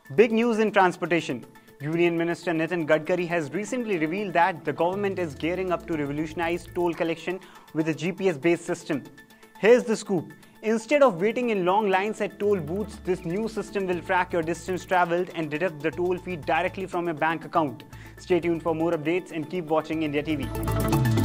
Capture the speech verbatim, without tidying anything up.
Big news in transportation. Union Minister Nitin Gadkari has recently revealed that the government is gearing up to revolutionize toll collection with a G P S-based system. Here's the scoop. Instead of waiting in long lines at toll booths, this new system will track your distance traveled and deduct the toll fee directly from your bank account. Stay tuned for more updates and keep watching India T V.